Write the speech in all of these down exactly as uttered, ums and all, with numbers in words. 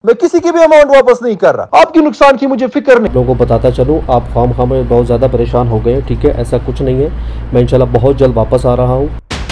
मैं किसी की भी अमाउंट वापस नहीं कर रहा। आपके नुकसान की मुझे फिक्र नहीं। लोगों को बताता चलूँ, आप खाम खाम में बहुत ज़्यादा परेशान हो गए। ठीक है, ऐसा कुछ नहीं है। मैं इंशाल्लाह बहुत जल्द वापस आ रहा हूँ।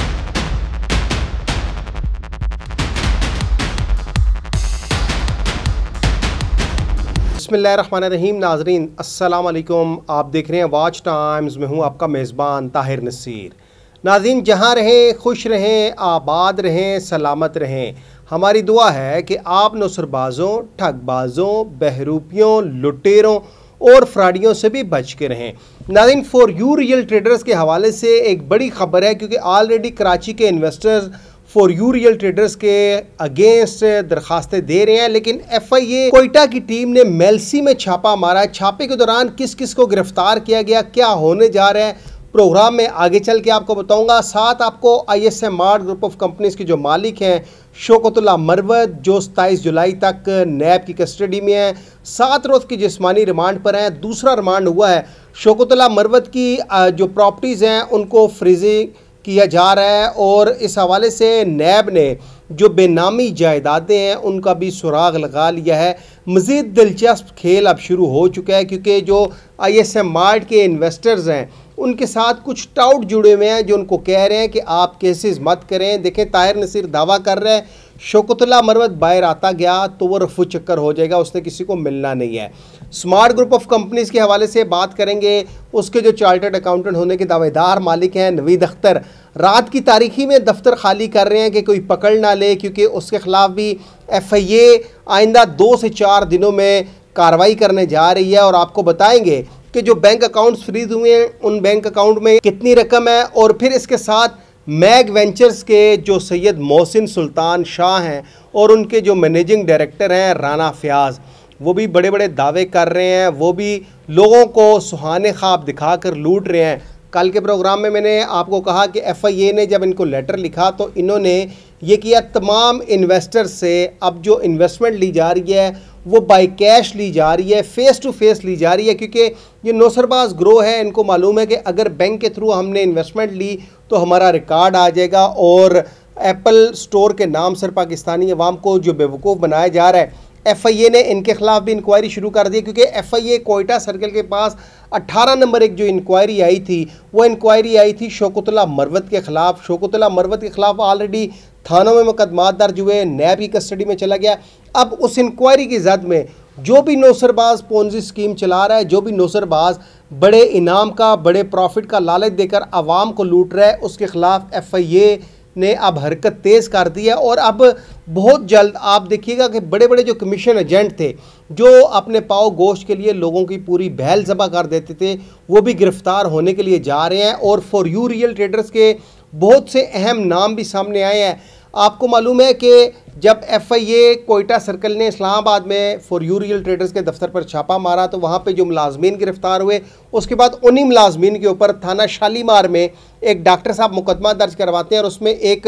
बिस्मिल्लाहिर्रहमानिर्रहीम। नाजरीन अस्सलाम वालेकुम, आप देख रहे हैं वाच टाइम्स में हूँ आपका मेज़बान ताहिर नसीर। नाजरीन, जहाँ रहें खुश रहें, आबाद रहें, सलामत रहें। हमारी दुआ है कि आप नौसरबाज़ों, ठगबाज़ों, बहरूपियों, लुटेरों और फ्रॉडियों से भी बच के रहें। नाज़रीन, फॉर यू रियल ट्रेडर्स के हवाले से एक बड़ी ख़बर है, क्योंकि ऑलरेडी कराची के investors for you real traders के अगेंस्ट दरखास्तें दे रहे हैं, लेकिन एफ आई ए कोयटा की टीम ने मेलसी में छापा मारा। छापे के दौरान किस किस को गिरफ्तार किया गया, क्या होने जा रहा है, प्रोग्राम में आगे चल के आपको बताऊंगा। साथ आपको I S M R group of companies के जो मालिक हैं शौकतुल्लाह मरवत, जो सताईस जुलाई तक नैब की कस्टडी में है, सात रोज़ की जिस्मानी रिमांड पर हैं। दूसरा रिमांड हुआ है शौकतुल्लाह मरवत की जो प्रॉपर्टीज़ हैं उनको फ्रीजिंग किया जा रहा है, और इस हवाले से नैब ने जो बेनामी जायदादें हैं उनका भी सुराग लगा लिया है। मज़ीद दिलचस्प खेल अब शुरू हो चुका है, क्योंकि जो आई एस एम आर के इन्वेस्टर्स हैं उनके साथ कुछ टाउट जुड़े हुए हैं जो उनको कह रहे हैं कि आप केसेस मत करें। देखें, ताहिर नसीर दावा कर रहे हैं शौकतुल्लाह मरवत बाहर आता गया तो वो रफू चक्कर हो जाएगा, उसने किसी को मिलना नहीं है। स्मार्ट ग्रुप ऑफ कंपनीज़ के हवाले से बात करेंगे। उसके जो चार्टर्ड अकाउंटेंट होने के दावेदार मालिक हैं नवीद अख्तर, रात की तारीखी में दफ्तर खाली कर रहे हैं कि कोई पकड़ ना ले, क्योंकि उसके ख़िलाफ़ भी एफ आई ए आइंदा दो से चार दिनों में कार्रवाई करने जा रही है। और आपको बताएंगे कि जो बैंक अकाउंट्स फ्रीज हुए हैं उन बैंक अकाउंट में कितनी रकम है। और फिर इसके साथ मैग वेंचर्स के जो सैयद मोहसिन सुल्तान शाह हैं और उनके जो मैनेजिंग डायरेक्टर हैं राना फयाज, वो भी बड़े बड़े दावे कर रहे हैं, वो भी लोगों को सुहाने ख्वाब दिखाकर लूट रहे हैं। कल के प्रोग्राम में मैंने आपको कहा कि एफ आई ए ने जब इनको लेटर लिखा तो इन्होंने ये किया, तमाम इन्वेस्टर्स से अब जो इन्वेस्टमेंट ली जा रही है वो बाई कैश ली जा रही है, फ़ेस टू फेस ली जा रही है, क्योंकि ये नौसरबाज ग्रो है। इनको मालूम है कि अगर बैंक के थ्रू हमने इन्वेस्टमेंट ली तो हमारा रिकॉर्ड आ जाएगा, और एप्पल स्टोर के नाम से पाकिस्तानी अवाम को जो बेवकूफ़ बनाया जा रहा है। एफ आई ए ने इनके ख़िलाफ़ भी इंक्वायरी शुरू कर दी, क्योंकि F I A Quetta circle के पास अट्ठारह नंबर एक जो इंक्वायरी आई थी वो इंक्वायरी आई थी शौकतुल्लाह मरवत के ख़िलाफ़। शौकतुल्लाह मरवत के ख़िलाफ़ ऑलरेडी थानों में मुकदमा दर्ज हुए, नैब की कस्टडी में चला गया। अब उस इंक्वायरी की जद में जो भी नौसरबाज पोंजी स्कीम चला रहा है, जो भी नौसरबाज बड़े इनाम का, बड़े प्रॉफिट का लालच देकर आवाम को लूट रहा है, उसके ख़िलाफ़ एफ आई ए ने अब हरकत तेज़ कर दी है। और अब बहुत जल्द आप देखिएगा कि बड़े बड़े जो कमीशन एजेंट थे जो अपने पाव गोश्त के लिए लोगों की पूरी बहल ज़बा कर देते थे, वो भी गिरफ्तार होने के लिए जा रहे हैं। और फॉर यू रियल ट्रेडर्स के बहुत से अहम नाम भी सामने आए हैं। आपको मालूम है कि जब F I A Quetta circle ने इस्लामाबाद में फॉर यू रियल ट्रेडर्स के दफ्तर पर छापा मारा तो वहाँ पे जो मुलाजमीन गिरफ्तार हुए, उसके बाद उन्हीं मुलाजमीन के ऊपर थाना शालीमार में एक डॉक्टर साहब मुकदमा दर्ज करवाते हैं, और उसमें एक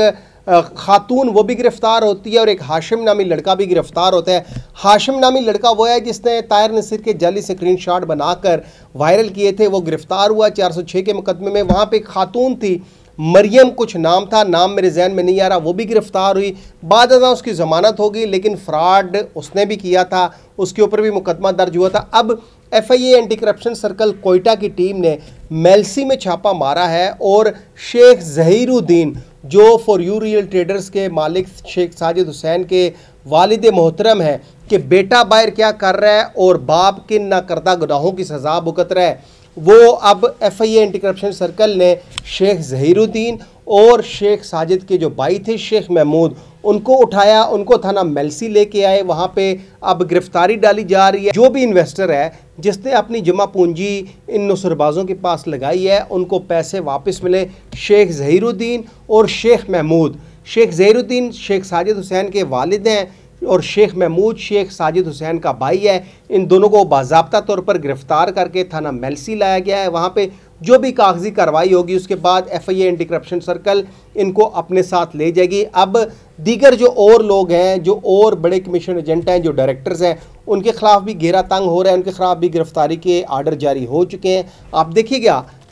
खातून वो भी गिरफ्तार होती है और एक हाशिम नामी लड़का भी गिरफ्तार होता है। हाशिम नामी लड़का वो है जिसने ताहिर नसीर के जाली स्क्रीन शॉट बनाकर वायरल किए थे, वो गिरफ्तार हुआ चार सौ छः के मुकदमे में। वहाँ पर एक खातून थी, मरियम कुछ नाम था, नाम मेरे जहन में नहीं आ रहा, वो भी गिरफ्तार हुई। बाद में उसकी ज़मानत हो गई, लेकिन फ्रॉड उसने भी किया था, उसके ऊपर भी मुकदमा दर्ज हुआ था। अब F I A anti corruption circle Quetta की टीम ने मेलसी में छापा मारा है, और शेख ज़हीरुद्दीन जो फॉर यू रियल ट्रेडर्स के मालिक शेख साजिद हुसैन के वालिद मोहतरम है कि बेटा बाहर क्या कर रहा है और बाप किन ना करदा गुनाहों की सज़ा भुगत रहा है, वो अब F I A anti corruption circle ने शेख ज़हीरुद्दीन और शेख साजिद के जो भाई थे शेख महमूद, उनको उठाया, उनको थाना मेलसी लेके आए। वहाँ पे अब गिरफ्तारी डाली जा रही है। जो भी इन्वेस्टर है जिसने अपनी जमा पूंजी इन नौसरबाजों के पास लगाई है उनको पैसे वापस मिले। शेख ज़हीरुद्दीन और शेख महमूद, शेख ज़हीरुद्दीन शेख साजिद हुसैन के वालिद हैं और शेख महमूद शेख साजिद हुसैन का भाई है। इन दोनों को बाज़ाब्ता तौर पर गिरफ्तार करके थाना मेलसी लाया गया है। वहाँ पे जो भी कागजी कार्रवाई होगी उसके बाद F I A anti corruption circle इनको अपने साथ ले जाएगी। अब दीगर जो और लोग हैं, जो और बड़े कमीशन एजेंट हैं, जो डायरेक्टर्स हैं, उनके खिलाफ भी घेरा तंग हो रहा है, उनके खिलाफ भी गिरफ्तारी के आर्डर जारी हो चुके हैं। आप देखिएगा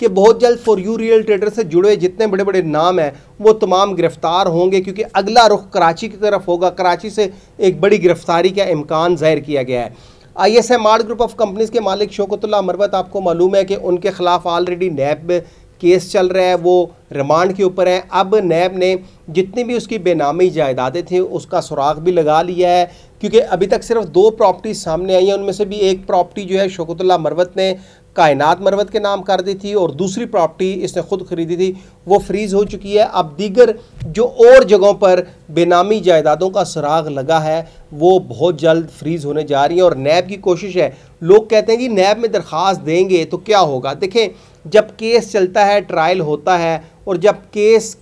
कि बहुत जल्द फॉर यू रियल ट्रेडर से जुड़े जितने बड़े बड़े नाम हैं वो तमाम गिरफ्तार होंगे, क्योंकि अगला रुख कराची की तरफ होगा। कराची से एक बड़ी गिरफ्तारी का इम्कान जाहिर किया गया है। I S M R group of companies के मालिक शौकतुल्लाह मरवत, आपको मालूम है कि उनके खिलाफ ऑलरेडी नैब केस चल रहा है, वो रिमांड के ऊपर है। अब नैब ने जितनी भी उसकी बेनामी जायदादें थी उसका सुराग भी लगा लिया है, क्योंकि अभी तक सिर्फ दो प्रॉपर्टी सामने आई हैं। उनमें से भी एक प्रॉपर्टी जो है शौकतुल्लाह मरवत ने कायनात मरवत के नाम कर दी थी और दूसरी प्रॉपर्टी इसने खुद खरीदी थी, वो फ्रीज़ हो चुकी है। अब दीगर जो और जगहों पर बेनामी जायदादों का सुराग लगा है वो बहुत जल्द फ्रीज़ होने जा रही है। और नैब की कोशिश है, लोग कहते हैं कि नैब में दरख्वास्त देंगे तो क्या होगा। देखें, जब केस चलता है, ट्रायल होता है और जब केस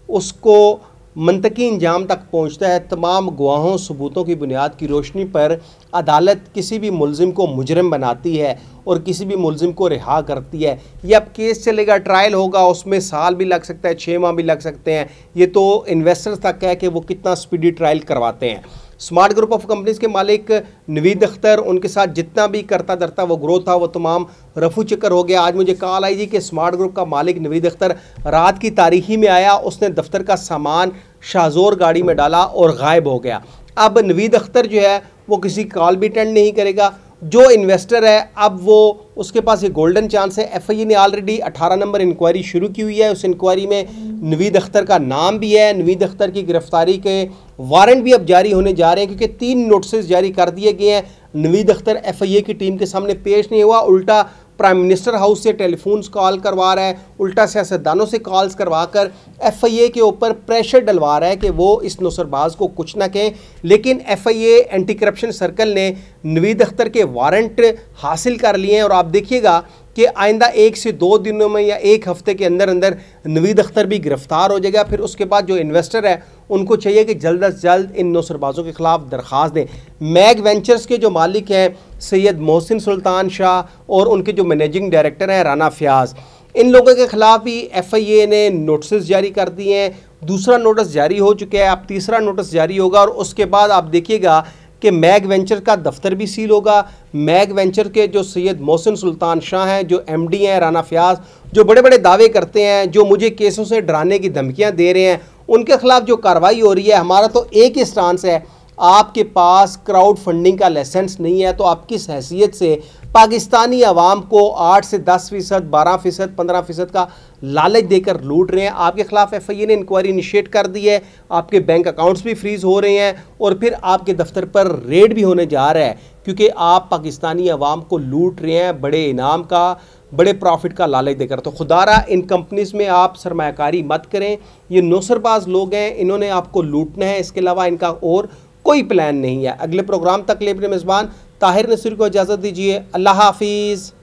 उसको मंतकी अंजाम तक पहुंचता है, तमाम गवाहों सबूतों की बुनियाद की रोशनी पर अदालत किसी भी मुलजिम को मुजरिम बनाती है और किसी भी मुलजिम को रिहा करती है। ये अब केस चलेगा, ट्रायल होगा, उसमें साल भी लग सकता है, छः माह भी लग सकते हैं। ये तो इन्वेस्टर्स तक है कि वो कितना स्पीडी ट्रायल करवाते हैं। स्मार्ट ग्रुप ऑफ कंपनीज़ के मालिक नवीद अख्तर, उनके साथ जितना भी करता धरता वो ग्रोथ था वो तमाम रफू चक्कर हो गया। आज मुझे कॉल आई थी कि स्मार्ट ग्रुप का मालिक नवीद अख्तर रात की तारीखी में आया, उसने दफ्तर का सामान शाहजोर गाड़ी में डाला और गायब हो गया। अब नवीद अख्तर जो है वो किसी कॉल भी अटेंड नहीं करेगा। जो इन्वेस्टर है अब वो उसके पास एक गोल्डन चांस है। एफ आई ए ने ऑलरेडी अठारह नंबर इंक्वायरी शुरू की हुई है। उस इंक्वायरी में नवीद अख्तर का नाम भी है। नवीद अख्तर की गिरफ्तारी के वारंट भी अब जारी होने जा रहे हैं, क्योंकि तीन नोटिस जारी कर दिए गए हैं। Naveed Akhtar F I A की टीम के सामने पेश नहीं हुआ, उल्टा प्राइम मिनिस्टर हाउस से टेलीफोन्स कॉल करवा रहा है, उल्टा सियासतदानों से कॉल्स करवा कर एफ आई ए के ऊपर प्रेशर डलवा रहा है कि वो इस नौसरबाज को कुछ ना कहें। लेकिन F I A anti corruption circle ने नवीद अख्तर के वारंट हासिल कर लिए हैं और आप देखिएगा कि आइंदा एक से दो दिनों में या एक हफ्ते के अंदर अंदर नवीद अख्तर भी गिरफ्तार हो जाएगा। फिर उसके बाद जो इन्वेस्टर है उनको चाहिए कि जल्द अज जल्द इन नौसरबाजों के खिलाफ दरख्वास्त दें। मैग वेंचर्स के जो मालिक हैं सैयद मोहसिन सुल्तान शाह और उनके जो मैनेजिंग डायरेक्टर हैं राना फयाज, इन लोगों के खिलाफ भी एफ आई ए ने नोटिस जारी कर दिए हैं। दूसरा नोटिस जारी हो चुका है, अब तीसरा नोटिस जारी होगा और उसके बाद आप देखिएगा कि मैग वेंचर का दफ्तर भी सील होगा। मैग वेंचर के जो सैयद मोहसिन सुल्तान शाह हैं, जो एम डी हैं राना फयाज, जो बड़े बड़े दावे करते हैं, जो मुझे केसों से डराने की धमकियां दे रहे हैं, उनके खिलाफ जो कार्रवाई हो रही है, हमारा तो एक ही स्टांस है, आपके पास क्राउड फंडिंग का लाइसेंस नहीं है तो आप किस हैसियत से पाकिस्तानी अवाम को आठ से दस फ़ीसद, बारह फ़ीसद, पंद्रह फ़ीसद का लालच देकर लूट रहे हैं। आपके खिलाफ एफ आई ए ने इंक्वायरी इनिशिएट कर दी है, आपके बैंक अकाउंट्स भी फ्रीज़ हो रहे हैं और फिर आपके दफ्तर पर रेड भी होने जा रहा है, क्योंकि आप पाकिस्तानी अवाम को लूट रहे हैं बड़े इनाम का, बड़े प्रॉफिट का लालच देकर। तो खुदारा इन कंपनीज़ में आप सरमायाकारी मत करें। ये नौसरबाज लोग हैं, इन्होंने आपको लूटना है, इसके अलावा इनका और कोई प्लान नहीं है। अगले प्रोग्राम तक ले अपने मेज़बान ताहिर नसीर को इजाज़त दीजिए। अल्लाह हाफिज़।